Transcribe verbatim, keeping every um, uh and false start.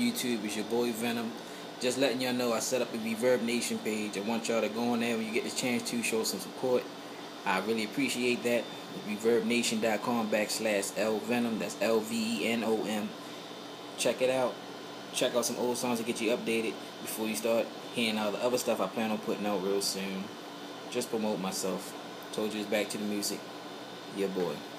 YouTube. It's your boy Venom. Just letting y'all know I set up a Reverbnation page. I want y'all to go on there when you get the chance to show some support. I really appreciate that. Reverbnation.com backslash L Venom. That's L V E N O M. Check it out. Check out some old songs to get you updated before you start hearing all the other stuff I plan on putting out real soon. Just promote myself. Told you it's back to the music. Your boy.